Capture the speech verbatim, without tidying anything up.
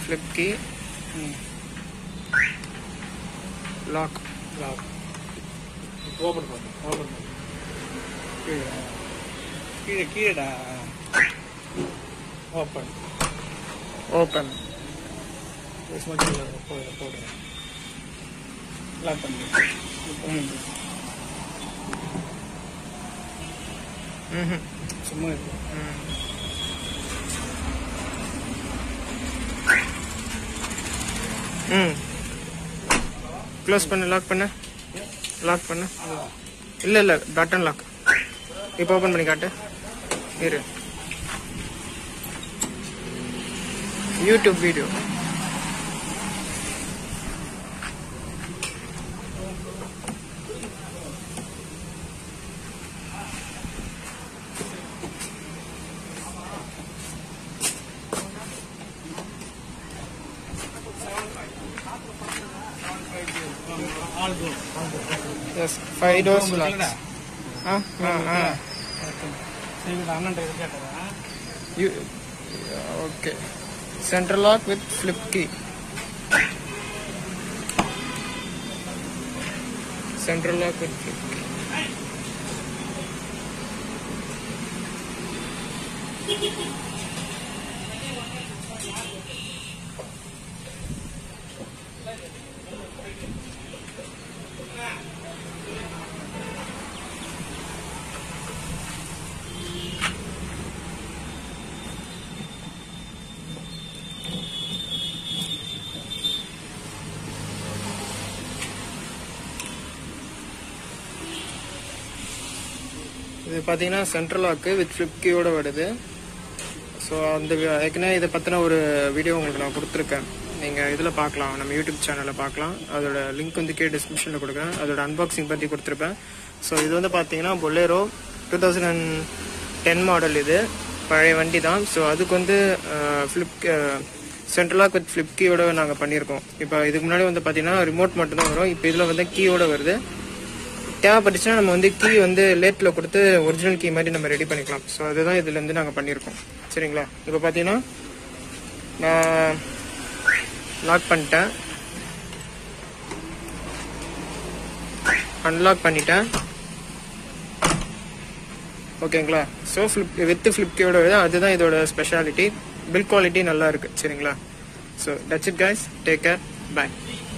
flip key. Lock. Lock. Open பண்ணு. Open பண்ணு. கீழே. கீழே கீழேடா. Open. Open. This one கீழே போடு போடு. Lock பண்ணு. ம். ம். சும்மா இரு. ம். ம். க்ளோஸ் பண்ணு, லாக் பண்ணு. லாக் பண்ணு. இல்ல இல்ல பட்டன் லாக். இப்போ ஓபன் பண்ணி காட்டு. இரு. YouTube video. All go. All go. Yes, five doors lock. Ah, ah, ah. சரி அண்ணன் கிட்ட கேட்டதா? You okay. Central lock with flip key. Central lock with flip key. இது பார்த்தீங்கன்னா சென்ட்ரல் லாக்கு வித் ஃப்ளிப் கீயோட வருது. ஸோ அந்த ஏற்கனவே இதை பற்றின ஒரு வீடியோ உங்களுக்கு நான் கொடுத்துருக்கேன். நீங்கள் இதில் பார்க்கலாம், நம்ம யூடியூப் சேனலில் பார்க்கலாம். அதோட லிங்க் வந்து கீழே டிஸ்கிரிப்ஷனில் கொடுக்குறேன். அதோட அன்பாக்சிங் பற்றி கொடுத்துருப்பேன். ஸோ இது வந்து பார்த்தீங்கன்னா Bolero two thousand and ten model. இது பழைய வண்டி தான். ஸோ அதுக்கு வந்து flip central lock with flip கீயோட நாங்கள் பண்ணியிருக்கோம். இப்போ இதுக்கு முன்னாடி வந்து பார்த்தீங்கன்னா ரிமோட் மட்டும்தான் வரும். இப்போ இதில் வந்து கீயோட வருது. தேவைப்பட்டுச்சுன்னா நம்ம வந்து கீ வந்து லேட்டில் கொடுத்து ஒரிஜினல் கீ மாதிரி நம்ம ரெடி பண்ணிக்கலாம். ஸோ அதுதான் இதுலேருந்து நாங்கள் பண்ணியிருக்கோம். சரிங்களா? இப்போ பார்த்தீங்கன்னா நான் லாக் பண்ணிட்டேன், அன்லாக் பண்ணிட்டேன். ஓகேங்களா? ஸோ ஃப்ளிப் வித் ஃப்ளிப் கீயோட வருது. அதுதான் இதோட ஸ்பெஷாலிட்டி. பில் குவாலிட்டி நல்லா இருக்குது. சரிங்களா? So that's it guys, take care, by.